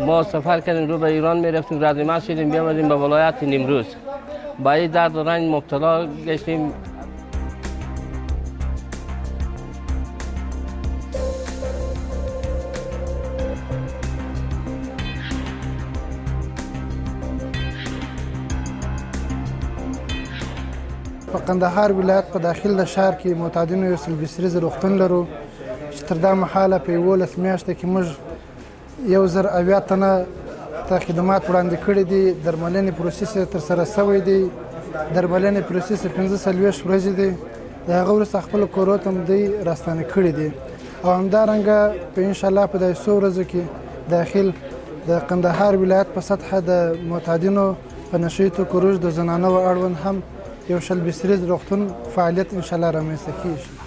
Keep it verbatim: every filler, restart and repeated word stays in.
ما سفر کردیم رو به ایران میرفتیم، رد مرز شدیم بیامدیم به ولایت نیمروز. با این درد و رنج مبتلا گشتیم. په قندهار ولایت په داخل د ښار کې معتادینو یو سل بستریز روغتون لرو چې تر دا مهاله په یولس میاشتو کې موږ یو زر اویا تنه ته خدمات وړاندې کړي دي. درملنې پروسس یې ترسره سوی دی. درملنې پروسس یې پنځه څلوېښت ورځې دی. د هغه وروسته خپلو کورو ته هم دوی راستانه کړي دي. او همدارنګه په انشاءالله په دې څو ورځو کې داخل د قندهار ولایت په سطحه د معتادینو په نشهیي توکو روږد د زنانو اړوند هم یو شل بستریز روغتون فعالیت انشاءالله رامنځته کیږي.